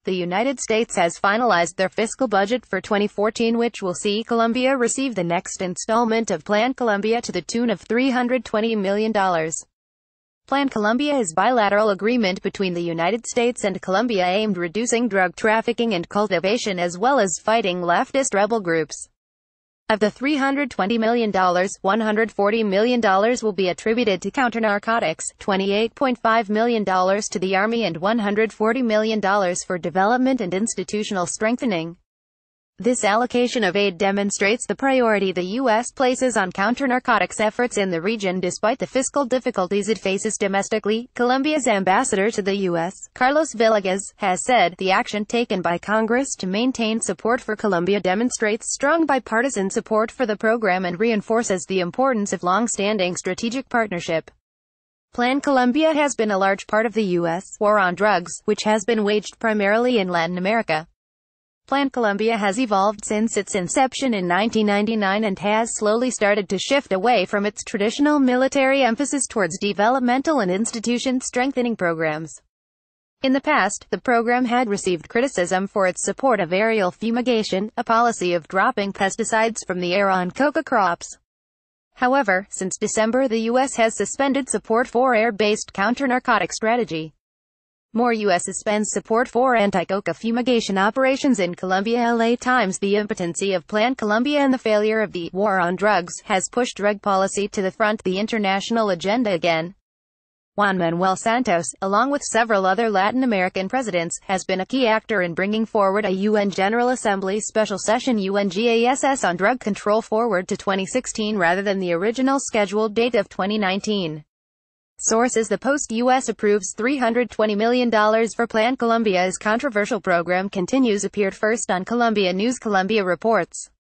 The United States has finalized their fiscal budget for 2014, which will see Colombia receive the next installment of Plan Colombia to the tune of $320 million. Plan Colombia is a bilateral agreement between the United States and Colombia aimed at reducing drug trafficking and cultivation as well as fighting leftist rebel groups. Of the $320 million, $140 million will be attributed to counter-narcotics, $28.5 million to the Army and $140 million for development and institutional strengthening. This allocation of aid demonstrates the priority the U.S. places on counter-narcotics efforts in the region despite the fiscal difficulties it faces domestically. Colombia's ambassador to the U.S., Carlos Villegas, has said, "The action taken by Congress to maintain support for Colombia demonstrates strong bipartisan support for the program and reinforces the importance of long-standing strategic partnership." Plan Colombia has been a large part of the U.S. war on drugs, which has been waged primarily in Latin America. Plan Colombia has evolved since its inception in 1999 and has slowly started to shift away from its traditional military emphasis towards developmental and institution-strengthening programs. In the past, the program had received criticism for its support of aerial fumigation, a policy of dropping pesticides from the air on coca crops. However, since December the U.S. has suspended support for air-based counter-narcotic strategy. More U.S. suspends support for anti-coca fumigation operations in Colombia. LA Times. The impotency of Plan Colombia and the failure of the war on drugs has pushed drug policy to the front the international agenda again. Juan Manuel Santos, along with several other Latin American presidents, has been a key actor in bringing forward a UN General Assembly special session UNGASS on drug control forward to 2016 rather than the original scheduled date of 2019. Sources: The Post. U.S. approves $320 million for Plan Colombia as controversial program continues. Appeared first on Colombia News. Colombia reports.